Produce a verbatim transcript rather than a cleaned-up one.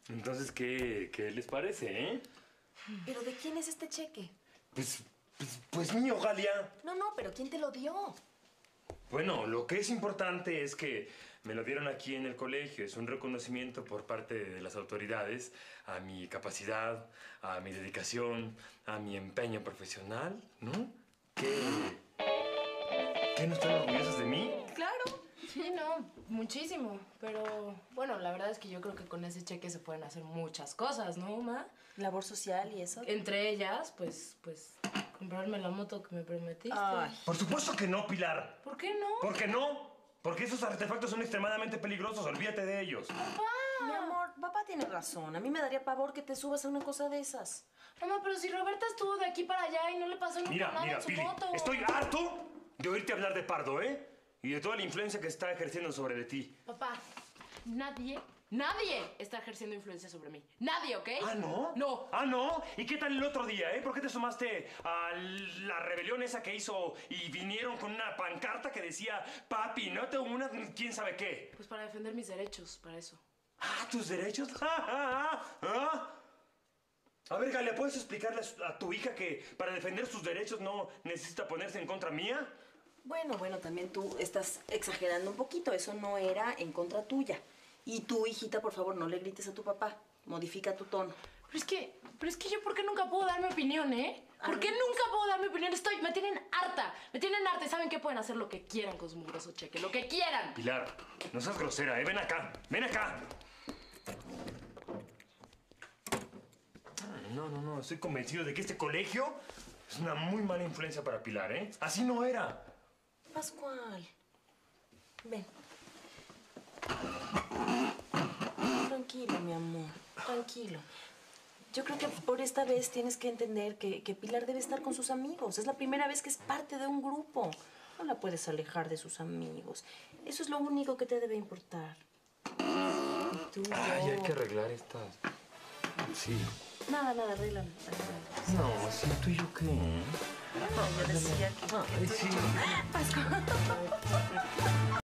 Entonces, ¿qué, qué les parece, eh? ¿Pero de quién es este cheque? Pues, pues, pues mío, Galia. No, no, pero ¿quién te lo dio? Bueno, lo que es importante es que me lo dieron aquí en el colegio. Es un reconocimiento por parte de las autoridades a mi capacidad, a mi dedicación, a mi empeño profesional, ¿no? ¿Qué? ¿Qué no están orgullosos de mí? Claro. Sí, no, muchísimo. Pero, bueno, la verdad es que yo creo que con ese cheque se pueden hacer muchas cosas, ¿no, Ma? Labor social y eso. Entre ellas, pues, pues, comprarme la moto que me prometiste. Ay. Por supuesto que no, Pilar. ¿Por qué no? ¿Por qué no? Porque esos artefactos son extremadamente peligrosos. Olvídate de ellos. Mi amor, papá tiene razón. A mí me daría pavor que te subas a una cosa de esas. Mamá, pero si Roberta estuvo de aquí para allá y no le pasó nunca Mira, nada mira, en su Pili, moto. estoy harto de oírte hablar de Pardo, ¿eh? Y de toda la influencia que está ejerciendo sobre de ti. Papá, nadie, nadie está ejerciendo influencia sobre mí. Nadie, ¿ok? ¿Ah, no? No. ¿Ah, no? ¿Y qué tal el otro día, eh? ¿Por qué te sumaste a la rebelión esa que hizo y vinieron con una pancarta que decía, papi, no te una quién sabe qué? Pues para defender mis derechos, para eso. Ah, ¿tus derechos? Ah, ah, ah, ah. A ver, Galia, ¿puedes explicarle a tu hija que para defender sus derechos no necesita ponerse en contra mía? Bueno, bueno, también tú estás exagerando un poquito. Eso no era en contra tuya. Y tú, hijita, por favor, no le grites a tu papá. Modifica tu tono. Pero es que, pero es que yo, ¿por qué nunca puedo dar mi opinión, eh? ¿Por qué nunca puedo dar mi opinión? Estoy, me tienen harta. Me tienen harta y saben que pueden hacer lo que quieran con su mugroso cheque. Lo que quieran. Pilar, no seas grosera, ¿eh? Ven acá, ven acá. No, no, no, estoy convencido de que este colegio es una muy mala influencia para Pilar, ¿eh? Así no era. Pascual, ven. Tranquilo, mi amor, tranquilo. Yo creo que por esta vez tienes que entender que, que Pilar debe estar con sus amigos. Es la primera vez que es parte de un grupo. No la puedes alejar de sus amigos. Eso es lo único que te debe importar. Y tú, Ay, hay no. que arreglar estas. Sí. Nada, nada, arréglalo. arréglalo. No, sí, tú y yo qué. No, yo decía que... Ay, sí. Pascual.